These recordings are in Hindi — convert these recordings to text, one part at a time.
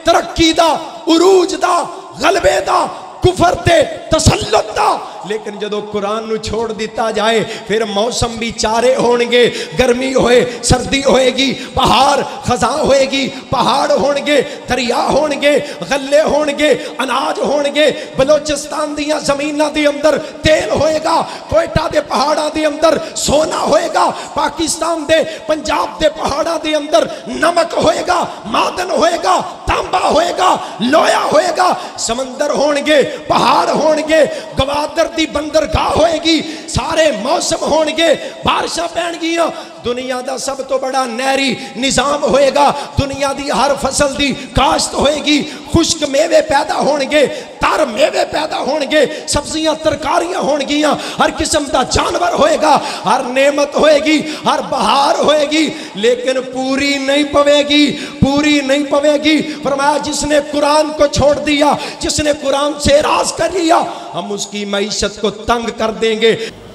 तरक्की दा, उरूज दा, गलबे दा, कुफर ते तसल्लुत दा। लेकिन जदों कुरान नू छोड़ दिता जाए फिर मौसम भी चारे होणगे, गर्मी होए सर्दी होएगी, पहाड़ खजा होएगी, पहाड़ होणगे, दरिया होणगे, गल्ले होणगे, अनाज होणगे। बलोचिस्तान दियां ज़मीनां दे अंदर तेल होएगा, कोयटा दे पहाड़ां दे अंदर सोना होएगा, पाकिस्तान दे पंजाब दे पहाड़ां दे अंदर नमक होएगा, मादन होएगा, तांबा होएगा, लोया होएगा, समंदर होणगे, पहाड़ होणगे, गवादर दी बंदरगाह होएगी, सारे मौसम होणगे, बारिशां पैणगियां। दुनिया दा सब तो बड़ा नहरी निजाम होएगा, दुनिया दी हर फसल दी काश्त होएगी, खुश्क मेवे पैदा होणगे, तर मेवे पैदा होणगे, सब्जियां तरकारियां होणगियां, हर किस्म का जानवर होएगा, हर नेमत होएगी, हर बहार होएगी, लेकिन पूरी नहीं पवेगी, पूरी नहीं पवेगी। फरमाया जिसने कुरान को छोड़ दिया, जिसने कुरान से एराज कर लिया, हम उसकी मईशत को तंग कर देंगे।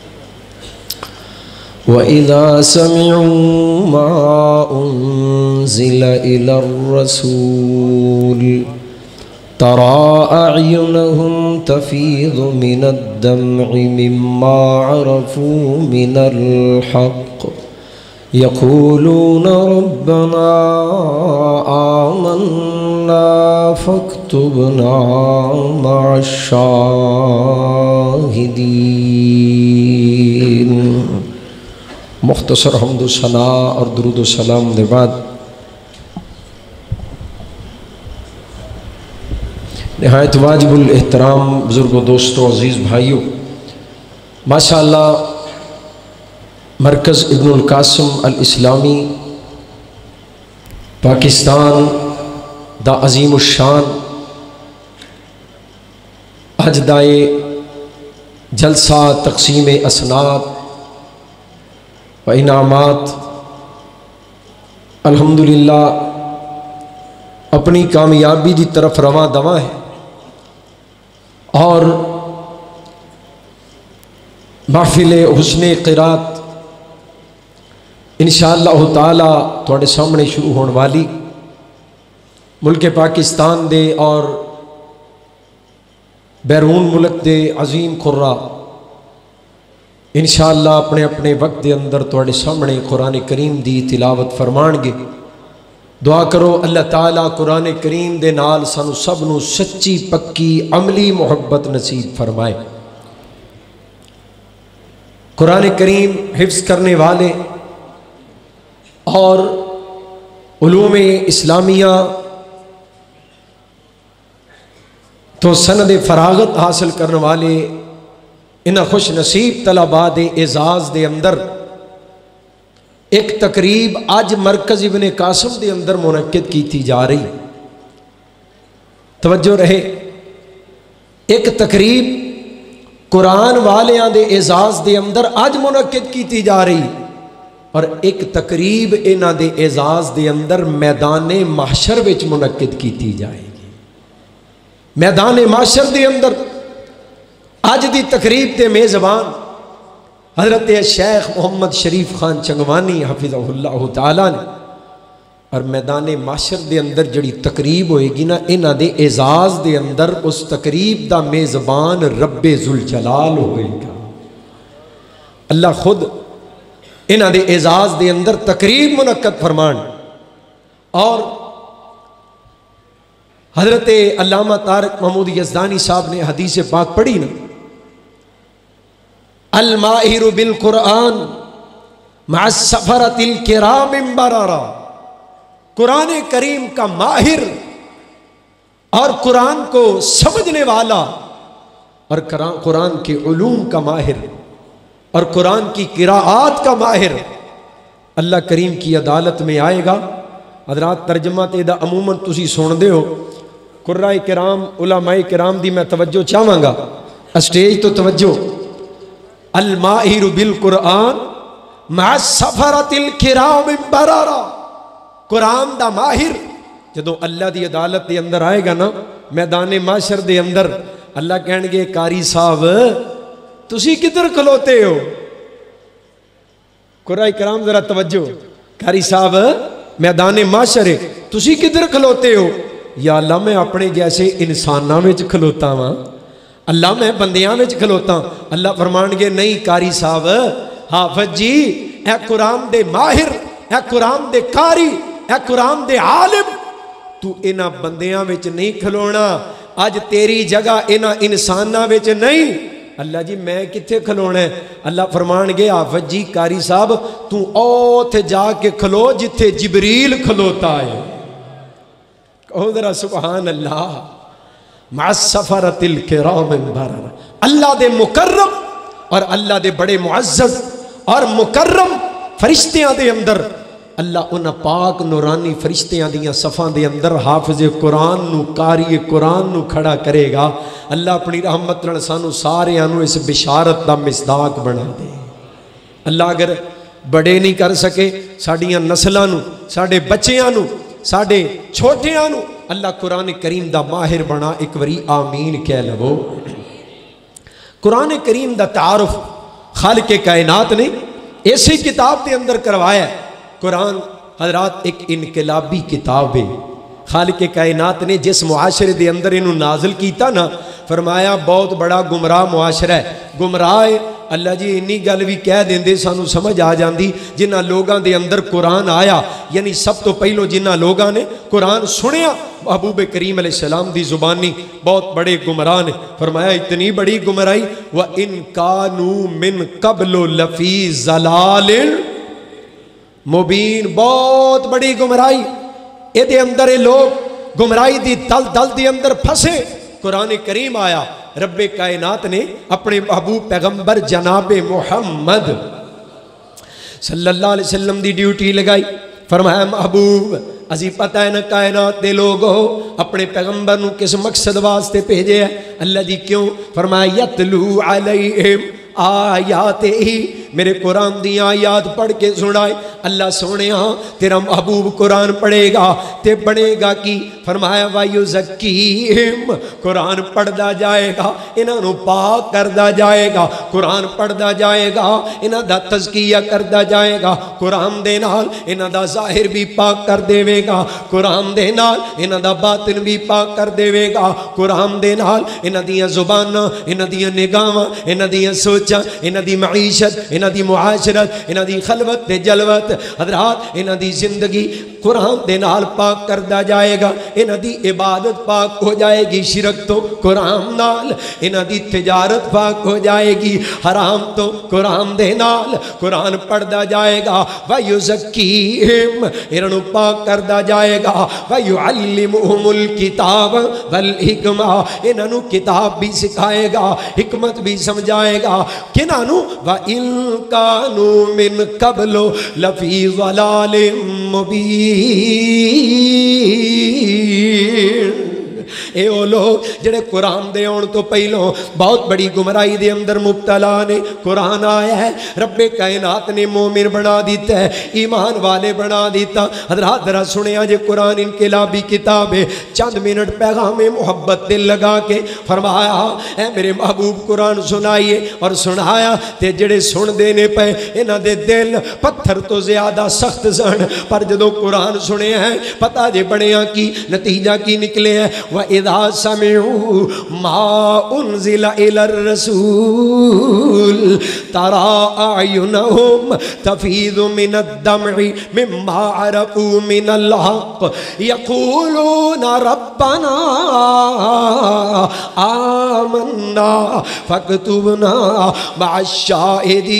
वइज़ा समिअू मा उन्ज़िला इलर रसूल तरा अयुनहुम तफीज़ु मिनद दम'i मिम्मा अरफू मिनल हक़ यक़ूलून रब्बना आमन्ना फक्तुबना मअश शाहिदीन। मुख्तसर हम्दो सना और दुरूद सलाम के बाद नहायत वाजिबुल एहतराम बुजुर्गों, दोस्तों, अज़ीज़ भाइयों, माशाअल्लाह मरकज़ इब्नुल कासिम अल इस्लामी पाकिस्तान दा अजीम शान अज दाए जलसा तकसीम असनाद व इनामात अल्हम्दुलिल्लाह अपनी कामयाबी की तरफ रवां दवा है। और महफिल हुस्ने क़िरात इंशाअल्लाह ताला तुहाडे सामने शुरू होने वाली मुल्क पाकिस्तान दे और बैरून मुल्क दे अजीम खुर्रा इंशाअल्लाह अपने अपने वक्त के अंदर तुहाडे सामने कुरान करीम की तिलावत फरमाणगे। दुआ करो अल्लाह ताला कुरान करीम दे नाल सानू सब नू सच्ची पक्की अमली मुहब्बत नसीब फरमाए। कुरान करीम हिफ्ज़ करने वाले और उलूम इस्लामिया तो सनद फरागत हासिल करने वाले इन खुश नसीब तलबा दे एजाज़ दे अंदर एक तकरीब अज मरकज़ इब्ने कासिम दे अंदर मुनक्किद की जा रही। तवज्जो रहे, एक तकरीब कुरान वालियां दे एजाज़ दे अंदर अज मुनक्किद की जा रही और एक तकरीब इन्हां दे एजाज़ दे अंदर मैदान महशर विच मुनक्किद की जाएगी। मैदान महशर दे अंदर अज दी तकरीब के मेज़बान हज़रत शेख मोहम्मद शरीफ खान चंगवानी हफिज़हुल्लाह ताला ने और मैदान माशर के अंदर जड़ी तकरीब होएगी ना, इन्हां दे एजाज़ के अंदर उस तकरीब का मेज़बान रब्बे जुल जलाल होएगा। अल्लाह खुद इन्हां दे एजाज़ के अंदर तकरीब मुनक्कद फरमान। और हज़रत अल्लामा तारिक महमूद यज़दानी साहब ने हदीस पाक पढ़ी ना, अल माहिरु बिल कुरान मअ सफरतिल किरामिम बरारा। कुरान करीम का माहिर और कुरान को समझने वाला और कुरान के उलूम का माहिर और कुरान की किराआत का माहिर अल्लाह करीम की अदालत में आएगा। हज़रात तर्जमा तो इहदा अमूमन तुसी सुनदे हो, कुर्राए किराम उलमाए किराम दी मैं तवज्जो चाहांगा, स्टेज तो तवज्जो। अल माहिरु बिल कुरान मअ सफरतिल किराम बरारा। कुरान दा माहिर जदों अल्लाह दी अदालत के अंदर आएगा ना, मैदान माशर दे अंदर अल्लाह कहणगे कारी साहब तुसी किधर खलोते हो। कुराए किराम जरा तवज्जो, कारी साहब मैदान माशर तुसी किधर खलोते हो। या अल्लाह मैं अपने जैसे इंसानां विच खलोता वां, अल्लाह मैं बंदियां विच खलोता। अल्लाह फरमाणगे नहीं कारी साहब, हाफिज जी ए कुरान दे माहिर, ए कुरान दे कारी, ए कुरान दे आलिम, तू इन्हां बंदियां विच नहीं खलोना। अज तेरी जगह इन्हां इंसानां विच नहीं। अल्लाह जी मैं कित्थे खलोना है? अल्लाह फरमानगे हाफिज जी कारी साहब तू ओथे जाके खलो जिथे जिबरील खलोता है। कहो जरा सुभान अल्लाह। मासफरतिल किरामिन बररा, अल्लाह दे मुकर्रम और अल्लाह दे बड़े मुअज्जज और मुकर्रम फरिश्तियां दे अंदर अल्लाह उन्हां पाक नूरानी फरिश्तियां दियां सफ़ां दे अंदर हाफिज़ कुरान नू, कारी कुरान नू खड़ा करेगा। अल्लाह अपनी रहमत नाल सानू सारियां नू इस बिशारत दा मिसदाक बना दे। अल्लाह अगर बड़े नहीं कर सके साडियां नस्लां नू, साडे बच्चियां नू, साडे छोटियां नू अल्लाह कुरान करीम दा माहिर बना। एक बारी आमीन कह लवो। कुरान करीम दा तारुफ खालिक कायनात ने इसी किताब के अंदर करवाया। कुरान हजरात एक इनकलाबी किताब है। खालिक कायनात ने जिस मुआशरे के अंदर इनू नाजिल किया ना, फरमाया बहुत बड़ा गुमराह मुआशरा है, गुमराह है। अल्लाह जी इन्नी गल भी कह देंदे सानू समझ आ जाती। जिन्हां लोगों के अंदर कुरान आया, यानी सब तो पहलों जिन्हां लोगों ने कुरान सुनिया महबूब करीम अलैहिस्सलाम दी जुबानी, बहुत बड़े गुमराह ने। फरमाया इतनी बड़ी गुमराही, व इन कानू मिन कबलो लफी ज़लालिल मुबीन, बहुत बड़ी गुमराही। ये अंदर ये लोग गुमराही दी दल दल के अंदर फंसे। कुरान करीम आया, रब्बे कायनात ने अपने महबूब पैगंबर जनाबे मुहम्मद सल्लल्लाहु अलैहि वसल्लम दी ड्यूटी लगाई। फरमाया महबूब असी पता है ना कायनात दे लोग हो, अपने पैगंबर नू किस मकसद वास्ते भेजे है? अल्लाह जी क्यों? फरमाया यतलू अलैहिम आयाते ही, मेरे कुरान दी आयात पढ़ के सुनाए। अल्लाह सोने तेरा महबूब कुरान पढ़ेगा ते बनेगा की? फरमाया वायु ज़क्कीहिम, कुरान पढ़दा जाएगा इन्हों पाक करदा जाएगा, कुरान पढ़दा जाएगा इन्हां दा तज़किया करदा जाएगा, कुरान दे नाल इन्हां दा ज़ाहिर भी पाक कर देवेगा, कुरान दे नाल इन्हां दा बातिन भी पाक कर देवेगा, कुरान दे नाल इन्हां दियां ज़ुबानां, इन्हां दियां निगाहां, इन्हां दियां सोचां, इन्हां दी मईशत, इन्हां दी मुआशरत, इन्हां दी खलवत ते जलवत, हज़रात इन्हां दी जिंदगी कुरान दे नाल पाक करदा जाएगा। इन्हां दी इबादत पाक हो जाएगी शिरक तो कुरान नाल, इन्हां दी तिजारत पाक हो जाएगी हराम तो कुरान दे नाल। कुरान पढ़दा जाएगा व युज़क्कीहिम, इन्हां पाक करदा जाएगा, व युअल्लिमुहुमुल किताब वल हिकमा, इन्हां किताब भी सिखाएगा, हिकमत भी समझाएगा। किन्हां? व इन कानू मिन कबलो लफी ज़लालिम मुबीन, ए ओ लोग जेड़े कुरान दे आने तो पहलों बहुत बड़ी गुमराही दे अंदर मुब्तला ने। कुरान आया है, रब्बे कायनात ने मोमिन बना दिता है, ईमान वाले बना दिता। हज़रात जरा सुनिया जे कुरान इनकलाबी किताब है। चंद मिनट पैगाम मोहब्बत दिल लगा के फरमाया है मेरे महबूब कुरान सुनाइए, और सुनाया ते जेड़े सुनते ने पे इन्हां दे दिल पत्थर तो ज्यादा सख्त सन, पर जदों कुरान सुने हैं पता जे बनिया की नतीजा की निकले है। व इज़ा समिऊ मा उन्ज़िला इलर रसूल तरा अयुनहुम तफीज़ु मिनद दम'i मिम्मा अरफू मिनल हक़ यक़ूलूना रब्बना आमन्ना फक्तुबना मअश्शाहिदीन।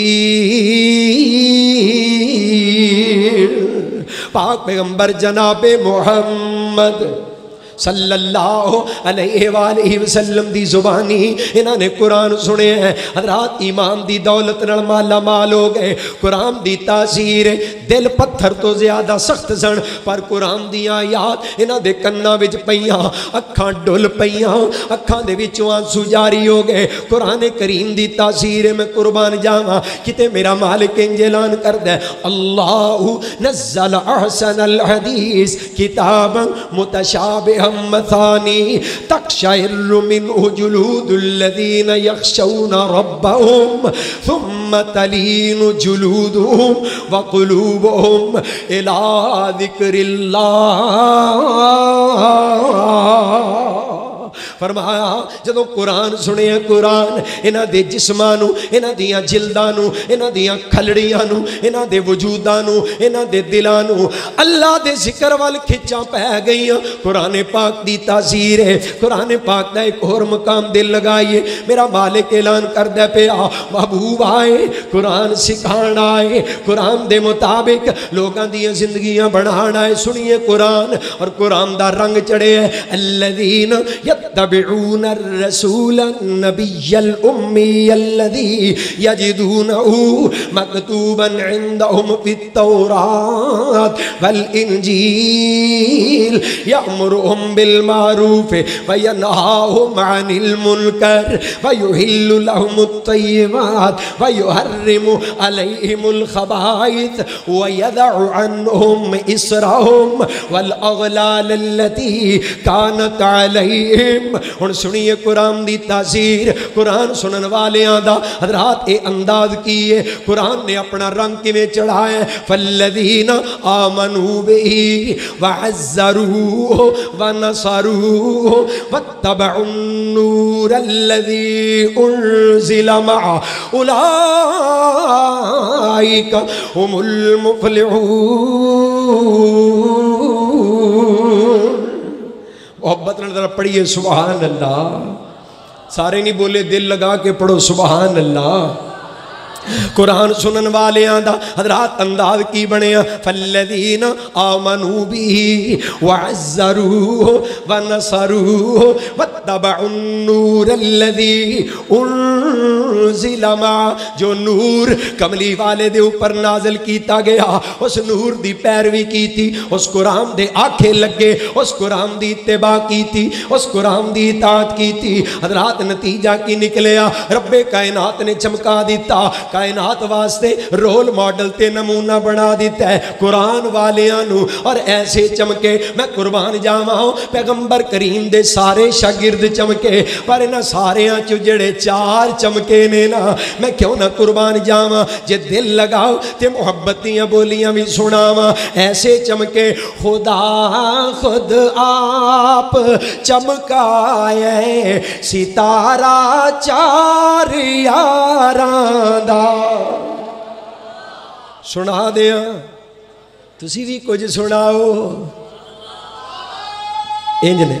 पाक पैगंबर जनाबे मुहम्मद सल्लल्लाहु अलैहि वसल्लम दी जुबानी इन्होंने कुरान सुने हैं। हज़रात ईमान दी दौलत नाल माला माल हो गए। कुरान दी तासीर दिल पत्थर तो ज्यादा सख्त सन, पर कुरान दी आयात इन्हां दे कन्नां विच पईयां, अखां डुल पईयां, अखां दे विचों आंसू जारी हो गए। कुरान करीम दी तासीर मैं कुर्बान जावां, किते मेरा मालिक इंज ऐलान करदा है अल्लाहु नज़्ज़ल अहसनल हदीस किताबन मुतशाबिह मसानी तक़शइर्रु मिन्हु जुलूदुल्लज़ीना यख़शौना रब्बहुम सुम्मा तलीनु जुलूदुहुम व क़ुलूबुहुम इला ज़िक्रिल्लाह। फरमाया जदों कुरान सुने कुरान इन्हां दे जिस्मां नूं, इन्हां दियां जिल्दां नूं, इन्हां दियां खलड़ियां नूं, इन्हां दे वजूदां नूं, इन्हां दे दिलां नूं अल्लाह दे जिक्र वाल खिच्चां पै गईयां। कुरान पाक दी तासीर है। कुरान पाक दा एक होर मकाम दिल लगाइए। मेरा मालिक ऐलान करदा पिया महबूब आए कुरान सिखाण आए, कुरान दे मुताबिक लोगां दियां जिंदगियां बनाण आए। सुनिए कुरान और कुरान दा रंग चढ़े अल्लज़ीना यत्तबिऊन अर्रसूल नबिय्यल उम्मियल्लज़ी यजिदूनहु मकतूबन इंदहुम फित्तौरात वल इंजील यअमुरुहुम बिल मारूफ व यनहाहुम अनिल मुनकर व युहिल्लु लहुमुत तय्यिबात व युहर्रिमु अलैहिमुल खबाइथ व यदअु अन्हुम इसरहुम वल अगलाल अल्लती कानत अलैहिम। हुण सुनिए कुरान दी तासीर। कुरान सुनन वालियां दा हज़रात ए अंदाज की है। कुरान ने अपना रंग किवें चढ़ाया। फल्लज़ीना आमनू बिही व अज़्ज़रूहु व नसरूहु वत्तबउन नूरल्लज़ी उन्ज़िला मअहु उलाइका हुमुल मुफ़्लिहून। मोहब्बत ने जरा पढ़िए सुभान अल्लाह। सारे नहीं बोले, दिल लगा के पढ़ो सुभान अल्लाह। कुरान सुनन वालियां दा हज़रात अंदाज की बनिया। फल्लज़ीना आमनू बिही व अज़्ज़रूहु व नसरूहु वत्तबउन नूरल्लज़ी उन्ज़िला मअहु। जो नूर कमली वाले दे ऊपर नाज़िल कीता गया उस नूर दी पैरवी की थी, उस कुरान दे आखे लगे, उस कुरान दी इत्तिबा की थी, उस कुरान दी इताअत की थी। हज़रात नतीजा की निकलिया रब्बे कायनात ने चमका दिता। कायनात वास्ते रोल मॉडल ते नमूना बना दिता है कुरान वालियां नू। और ऐसे चमके मैं कुर्बान जावां पैगंबर करीम दे सारे शागिर्द चमके, पर इन्हां सारियां चों जेड़े चार चमके ने ना मैं क्यों ना कुर्बान जावां। जे दिल लगाओ ते मुहब्बत दियां बोलियां भी सुनावां। ऐसे चमके खुदा खुद आप चमकाए सितारा चार यारां दा। सुना दिया तुसी भी कुछ सुनाओ। इंज ने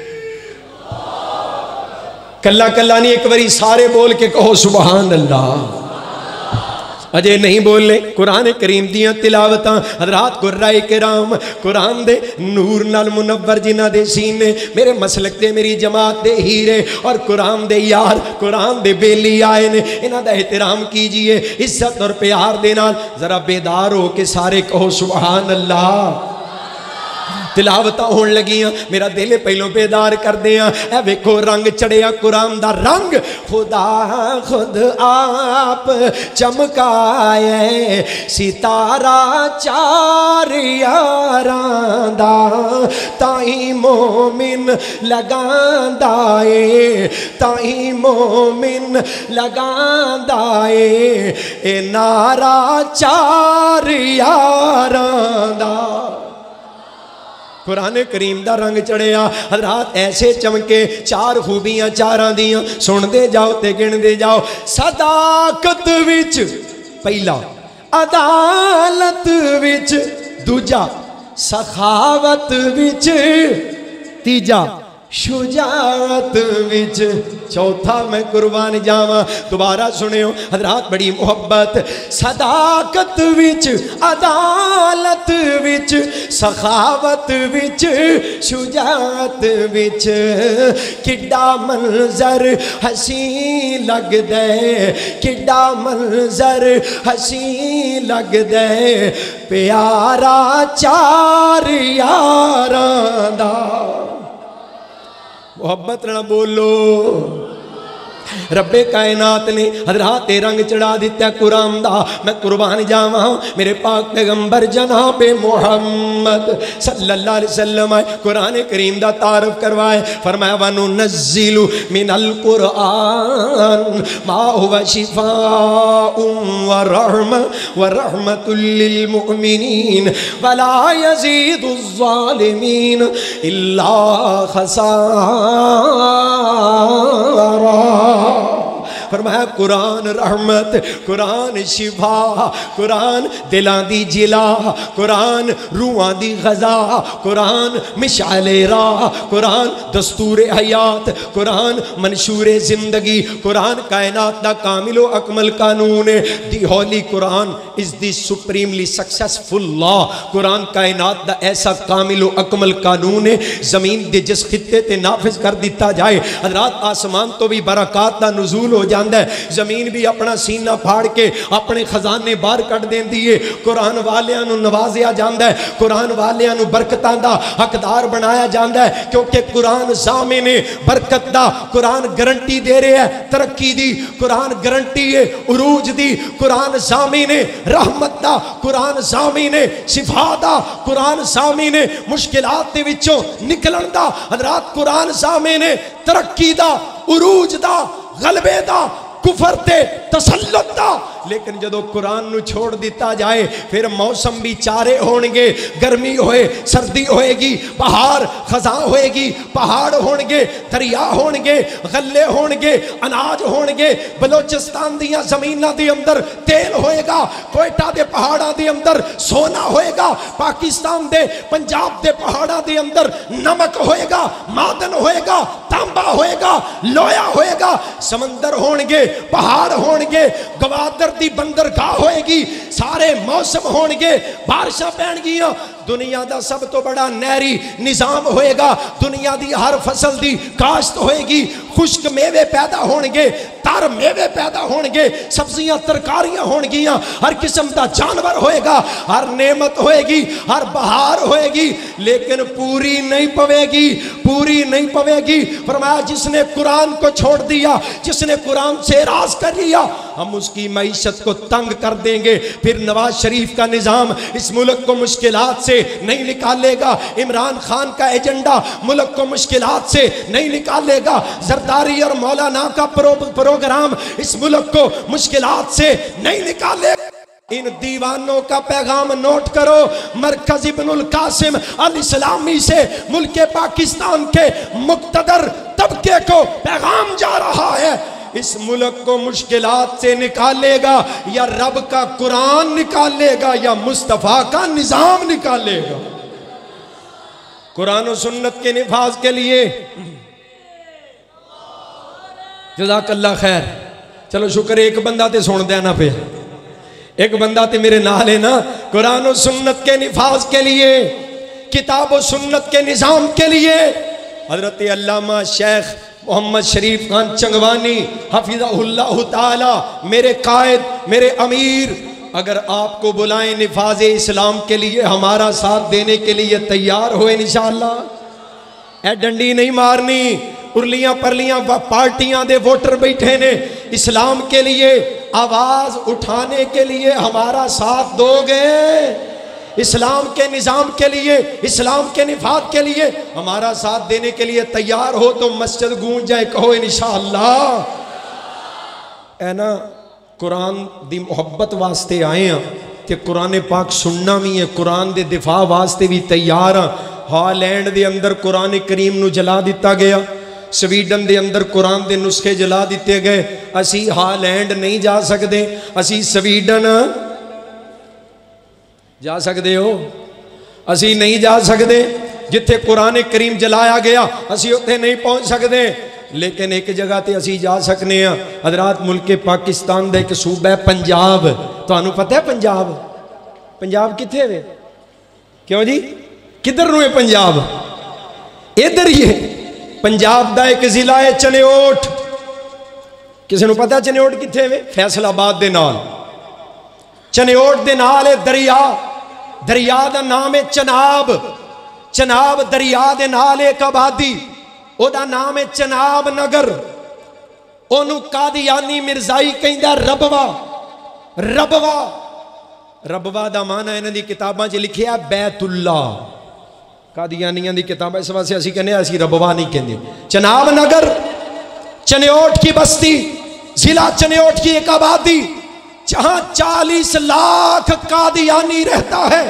कल्ला कल्ला नहीं, एक बारी सारे बोल के कहो सुभान अल्लाह। अजे नहीं बोले कुरान करीम दियां तिलावतां हज़रात कुर्राए किराम कुरान दे नूर नाल मुनव्वर जिन्हां दे सीने मेरे मसलक दे मेरी जमात दे हीरे और कुरान दे यार कुरान दे बेली आए ने। इन्हां दा एहतराम कीजिए इज्जत और प्यार दे नाल। जरा बेदार हो के सारे कहो सुभान अल्लाह। तिलावत होने लगियां मेरा दिल पहलों बेदार कर दिया। ए वेखो रंग चढ़िया कुरान दा रंग। खुदा खुद आप चमकाए सितारा चार यारां दा ताई मोमिन लगांदा ए ताई मोमिन लगांदा ए नारा चार यारां दा। कुरान करीम दा रंग चढ़िया हज़रात ऐसे चमके चार खूबियां चारां दियां सुनते जाओ ते गिनते जाओ। सदाकत विच पहला, अदालत विच दूजा, सखावत विच तीजा, शुजात विच चौथा। मैं कुर्बान जावा दोबारा सुनियो हज़रात बड़ी मोहब्बत। सदाकत विच, अदालत विच, सखावत विच, शुजात विच किड्डा मंजर हसी लगदे किड्डा मंजर हसी लगदे प्यारा चार यारां दा। मोहब्बत ना बोलो रब्बे कायनात ने हजरात रंग चढ़ा दिता कुरान दा। मैं कुर्बान जावा मेरे पाक पैगंबर जनाबे मुहम्मद सल्लल्लाहु अलैहि वसल्लम कुरान करीम दा तारफ करवाए। फरमाया वनु नज़्ज़िलु मिनल कुरान मा हुवा शिफाउन व रहमतुल लिल मुमिनीन वला यज़ीदुज़ ज़ालिमीन इल्ला खसारा। फरमाया कुरान रहमत, कुरान शिफा, कुरान दिलां दी जिला, कुरान रूहां दी गज़ा, कुरान मिशाले राह, कुरान दस्तूर हयात, कुरान मंशूर जिंदगी, कुरान कायनात दा कामिलो अकमल कानून है। The holy Quran is the supremely successful law. Quran कायनात दा ऐसा कामिलो अकमल कानून है जमीन दे जिस खित्ते ते नाफिज कर दिता जाए हज़रात आसमान तो भी बरकत दा नुज़ूल हो जाता है। जमीन भी अपना सीना फाड़ के अपने खजाने बाहर कट देती है। कुरान वालियां नू नवाजिया जाता है, कुरान वालियां नू बरकतां दा हकदार बनाया जाता है क्योंकि कुरान ज़ामिन है बरकत दा। कुरान गारंटी दे रहा है तरक्की दी, कुरान गारंटी है उरूज दी, कुरान ज़ामिन है रहमत दा, कुरान ज़ामिन है शिफा दा, कुरान ज़ामिन है मुश्किलात दे विचों निकलन दा। हज़रात कुरान ज़ामिन है तरक्की दा, उरूज दा, गलबे दा, कुफर ते तसल्लुत दा। लेकिन जदों कुरान नू छोड़ दिता जाए फिर मौसम भी चारे होणगे, गर्मी होए सर्दी होएगी, बहार खजा होएगी, पहाड़ होणगे, दरिया होणगे, गल्ले होणगे, अनाज होणगे। बलोचिस्तान दियां ज़मीनां दे अंदर तेल होएगा, कोयटा दे पहाड़ां दे अंदर सोना होएगा, पाकिस्तान दे पंजाब दे पहाड़ां दे अंदर नमक होएगा, मादन होएगा, तांबा होएगा, लोया होएगा, समंदर होणगे, पहाड़ होणगे, गवादर दी बंदरगाह होएगी, सारे मौसम होणगे, बारिशां पैणगियां। दुनिया का सब तो बड़ा नहरी निजाम होएगा, दुनिया की हर फसल की काश्त होएगी, खुश्क मेवे पैदा होणगे, तर मेवे पैदा होणगे, सब्जियां तरकारियां होणगियां, हर किस्म का जानवर होएगा, हर नेमत होएगी, हर बहार होएगी, लेकिन पूरी नहीं पवेगी, पूरी नहीं पवेगी। फरमाया जिसने कुरान को छोड़ दिया, जिसने कुरान से राज कर लिया, हम उसकी मईशत को तंग कर देंगे। फिर नवाज शरीफ का निजाम इस मुल्क को मुश्किलात से नहीं निकालेगा, इमरान खान का एजेंडा मुल्क को मुश्किलात से नहीं निकालेगा, जरदारी और मौलाना का प्रोग्राम इस मुल्क को मुश्किलात से नहीं निकालेगा। इन दीवानों का पैगाम नोट करो। मरकज इब्नुल कासिम अल इस्लामी से मुल्क पाकिस्तान के मुक्तदर तबके को पैगाम जा रहा है, इस मुल्क को मुश्किलात से निकालेगा या रब का कुरान निकालेगा या मुस्तफ़ा का निजाम निकालेगा। कुरान और सुन्नत के निफाज के लिए जज़ाकल्लाह खैर। चलो शुक्र एक बंदा ते सुन देना पे, एक बंदा ते मेरे नाल है ना। कुरान और सुन्नत के निफाज के लिए, किताब और सुन्नत के निजाम के लिए हजरत अल्लामा शेख मोहम्मद शरीफ खान चंगवानी हफिज़हुल्लाह ताला मेरे कायद, मेरे अमीर, अगर आपको बुलाएं निफाज इस्लाम के लिए हमारा साथ देने के लिए तैयार हो इंशाअल्लाह। ए डंडी नहीं मारनी, उर्लियां परलियां पार्टियां दे वोटर बैठे ने, इस्लाम के लिए आवाज उठाने के लिए हमारा साथ दोगे, इस्लाम के निज़ाम के लिए, इस्लाम के निफाज के लिए हमारा साथ देने के लिए तैयार हो तो मस्जिद गूंज जाए, कहो इंशाअल्लाह। है ना, कुरान दी मोहब्बत वास्ते आए हैं ते कुरान पाक सुनना भी है, कुरान दे दिफा वास्ते भी तैयार हाँ। हॉलैंड दे अंदर कुरान करीम नू जला दिता गया, स्वीडन दे अंदर कुरान दे नुस्खे जला दिते गए। असी हॉलैंड नहीं जा सकते, असी स्वीडन जा सकते हो, असी नहीं जा सकते। जिथे कुरान करीम जलाया गया असी उत्थे नहीं पहुंच सकते, लेकिन एक जगह ते असी जा सकने हैं। हजरात मुल्क पाकिस्तान का एक सूबा है पंजाब, तुहानू पता है पंजाब? पंजाब किथे वे? क्यों जी, किधर नूं है पंजाब? इधर ही है। पंजाब का एक जिला है चनेओट, किसी नूं पता चनेओट किथे वे? फैसलाबाद दे नाल। चनेओट दे नाल है दरिया, दरिया का नाम है चनाब, चनाब दरिया दे नाल एक आबादी, ओदा नाम है चनाब नगर। ओनू कादियानी मिर्जाई कहंदा रबवा। रबवा रबवा दा माना इन्हां दी किताबां 'च लिखिया बैतुल्ला। कादियानियां दी किताबां इस वास्ते असीं कहने असीं रबवा नहीं कहंदे। चनाब नगर चन्योट की बस्ती, जिला चन्योट की एक आबादी जहां 40 लाख कादियानी रहता है।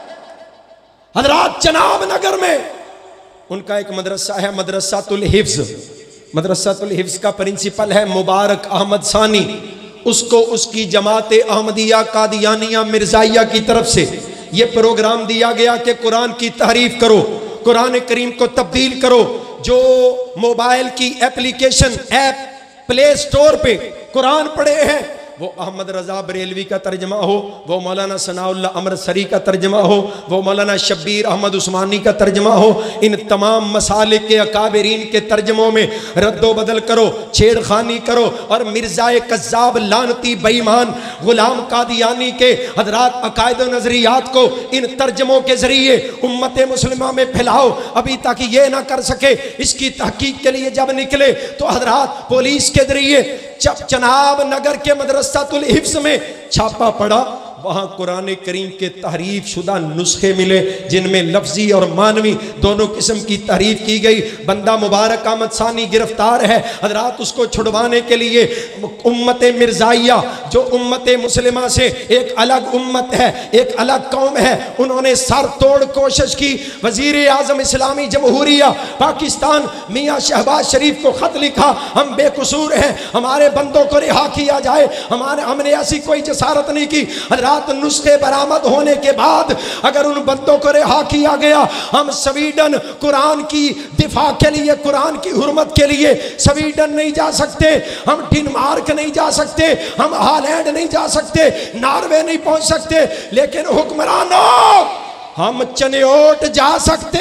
हजरात चनाब नगर में उनका एक मदरसा है, मदरसातुल हिफ्ज। मदरसातुल हिफ्ज का प्रिंसिपल है मुबारक अहमद सानी। उसको उसकी जमात अहमदिया कादियानिया मिर्जाइया की तरफ से ये प्रोग्राम दिया गया कि कुरान की तहरीफ करो, कुरान करीम को तब्दील करो। जो मोबाइल की एप्लीकेशन ऐप प्ले स्टोर पे कुरान पढ़े हैं वो अहमद रजा बरेलवी का तर्जमा हो, वो मौलाना सनाउल्लाह अमृतसरी का तर्जमा हो, वो मौलाना शब्बीर अहमद उस्मानी का तर्जमा हो, इन तमाम मसाले के अकाबरीन के तर्जमों में रद्दो बदल करो, छेड़खानी करो और मिर्जाए कज़्ज़ाब लानती बेईमान गुलाम कादियानी के हजरात अकायद व नजरियात को इन तर्जमों के जरिए उम्मत मुस्लिमा में फैलाओ। अभी तक ये ना कर सके, इसकी तहकीक के लिए जब निकले तो हजरात पुलिस के जरिए जब चनाब नगर के मदरसातुल हिफ्ज में छापा पड़ा, वहां कुरान करीम के तहरीफ शुदा नुस्खे मिले जिनमें लफ्जी और मानवी दोनों किस्म की तहरीफ की गई। बंदा मुबारक अहमद सानी गिरफ्तार है। हजरात उसको छुड़वाने के लिए उम्मत मिर्जाइया जो उम्मत मुस्लिमा से एक अलग उम्मत है, एक अलग कौम है, उन्होंने सर तोड़ कोशिश की। वजीर आजम इस्लामी जमहूरिया पाकिस्तान मियाँ शहबाज शरीफ को खत लिखा, हम बेकसूर हैं, हमारे बंदों को रिहा किया जाए। हमने ऐसी कोई जसारत नहीं की। नुस्खे बरामद होने के बाद अगर उन बंदों को रिहा किया गया, हम स्वीडन कुरान की दिफा के लिए, कुरान की हुर्मत के लिए स्वीडन नहीं जा सकते, हम डेनमार्क नहीं जा सकते, हम हॉलैंड नहीं जा सकते, नॉर्वे नहीं पहुंच सकते, लेकिन हुक्मरानों हम चन्योट जा सकते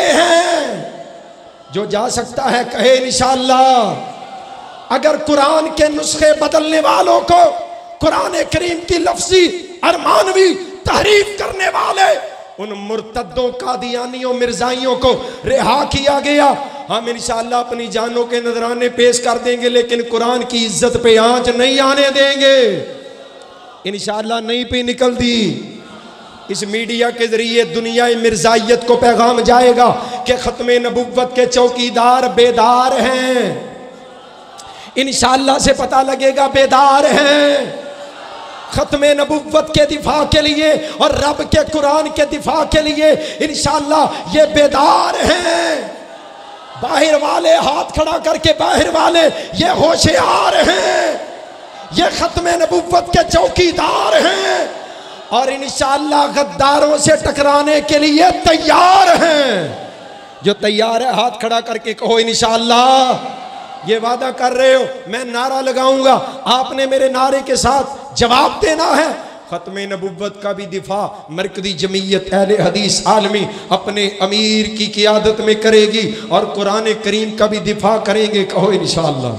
हैं। जो जा सकता है कहे इंशाअल्लाह। अगर कुरान के नुस्खे बदलने वालों को कुरान करीम की लफ्जी और मानवी तहरीफ करने वाले उन मुर्तद्दों कादियानियों मिर्जाइयों को रिहा किया गया, हम इंशाअल्लाह अपनी जानों के नजराने पेश कर देंगे, लेकिन कुरान की इज्जत पे आंच नहीं आने देंगे। इंशाअल्लाह नहीं पे निकल दी। इस मीडिया के जरिए दुनिया मिर्जाइयत को पैगाम जाएगा कि खत्मे नबुव्वत के चौकीदार बेदार हैं। इंशाअल्लाह से पता लगेगा बेदार हैं। खत्मे नबुव्वत के दिफा के लिए और रब के कुरान के दिफा के लिए इंशाअल्लाह ये बेदार हैं। बाहर वाले हाथ खड़ा करके, बाहर वाले ये होशियार हैं, ये खत्मे नबुव्वत के चौकीदार हैं और इंशाअल्लाह गद्दारों से टकराने के लिए तैयार हैं। जो तैयार है हाथ खड़ा करके कहो इंशाअल्लाह। ये वादा कर रहे हो, मैं नारा लगाऊंगा, आपने मेरे नारे के साथ जवाब देना है। खत्मे नबुव्वत का भी दिफा मरकजी जमीयत अहले हदीस आलमी अपने अमीर की क़ियादत में करेगी और कुरान करीम का भी दिफा करेंगे। कहो इंशाअल्लाह।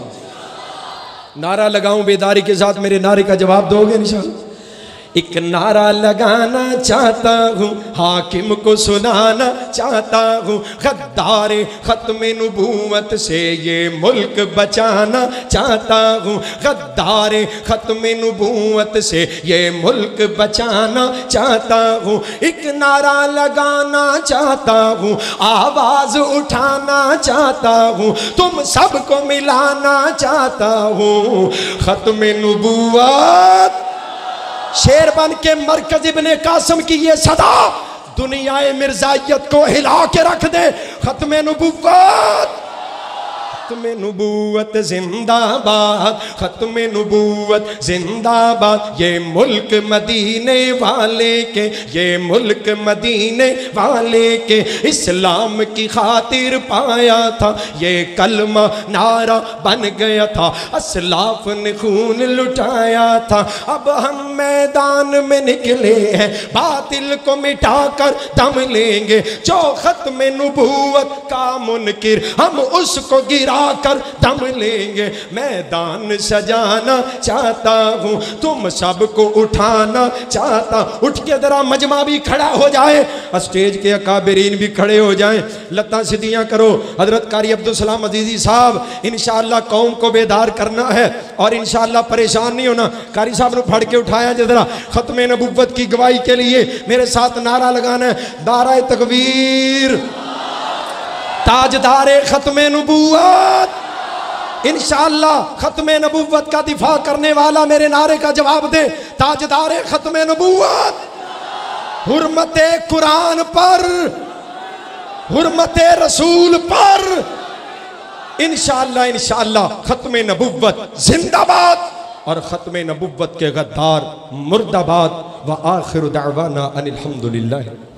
नारा लगाऊं बेदारी के साथ, मेरे नारे का जवाब दोगे इंशाअल्लाह। एक नारा लगाना चाहता हूँ, हाकिम को सुनाना चाहता हूँ, गद्दारे खत्मे नबूवत से ये मुल्क बचाना चाहता हूँ, गद्दारे खत्मे नबूवत से ये मुल्क बचाना चाहता हूँ। एक नारा लगाना चाहता हूँ, आवाज उठाना चाहता हूँ, तुम सबको मिलाना चाहता हूँ। खत्मे नबूवत शेर बन के मरकज इब्ने कासिम की ये सदा दुनियाए मिर्जाइयत को हिला के रख दे। खत्मे नबुव्वत, खत्मे नबूवत जिंदाबाद, खत्मे नबूवत जिंदाबाद। ये मुल्क मदीने वाले के, ये मुल्क मदीने वाले के, इस्लाम की खातिर पाया था, ये कलमा नारा बन गया था, असलाफ ने खून लुटाया था। अब हम मैदान में निकले हैं, बातिल को मिटाकर दम लेंगे। जो खत्म नबूवत का मुनकिर, हम उसको गिराकर दम लेंगे। मैदान सजाना चाहता हूँ, तुम सबको उठाना चाहता। उठ के जरा मजमा भी खड़ा हो जाए, स्टेज के अकाबिरीन भी खड़े हो जाएं, लता सीधियां करो। हजरत कारी अब्दुल सलाम अजीजी साहब, इंशाअल्लाह कौम को बेदार करना है और इंशाअल्लाह परेशान नहीं होना। कारी साहब ने फड़ के उठाया जरा, खत्म नबुव्वत की गवाही के लिए मेरे साथ नारा लगाना है, नारा तकबीर, ताजदारे खत्म नबुव्वत। इंशाअल्लाह खत्म नबुव्वत का दिफा करने वाला मेरे नारे का जवाब दे, ताजदारे खत्म नबुव्वत। हुर्मते कुरान पर, हुर्मते रसूल पर, इंशाअल्लाह इंशाअल्लाह खत्म नबुव्वत जिंदाबाद और खत्म नबुव्वत के गद्दार मुर्दाबाद। व आखिर दावाना अनिल हम्दुलिल्लाह।